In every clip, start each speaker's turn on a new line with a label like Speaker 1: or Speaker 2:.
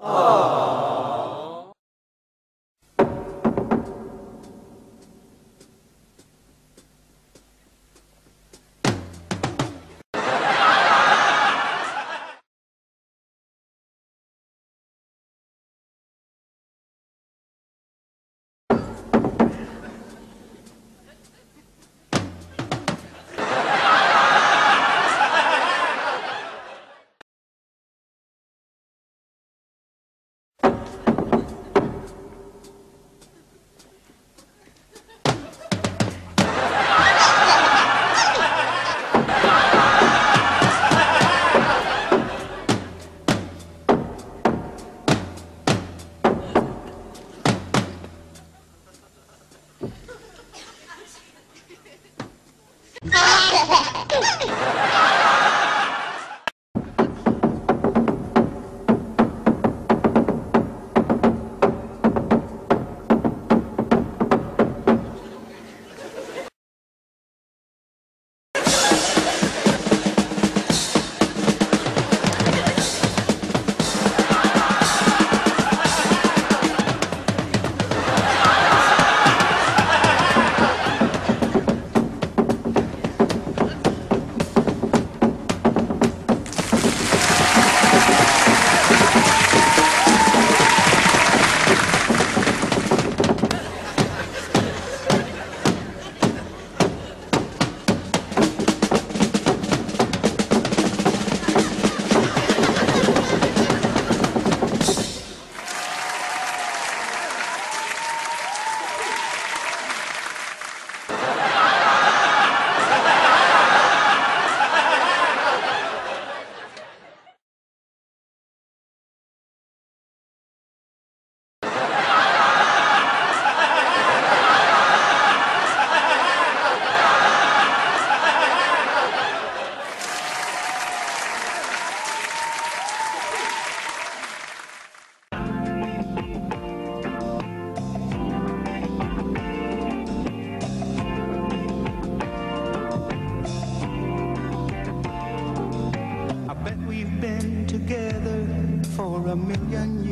Speaker 1: for a million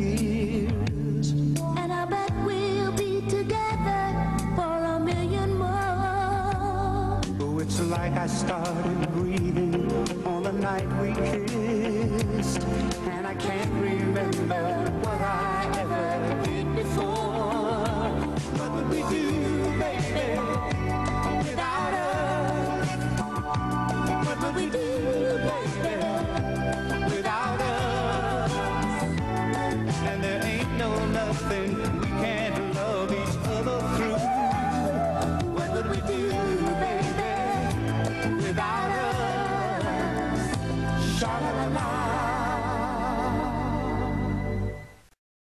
Speaker 1: years.
Speaker 2: And I bet we'll be together for a million more.
Speaker 1: Oh, it's like I started breathing on the night we kissed, and I can't remember what I ever did before. What would we do, baby, without us? What would we do, baby, without us? And there ain't no nothing we can't love each other through. What would we do, baby, without us? Sha-la-la-la.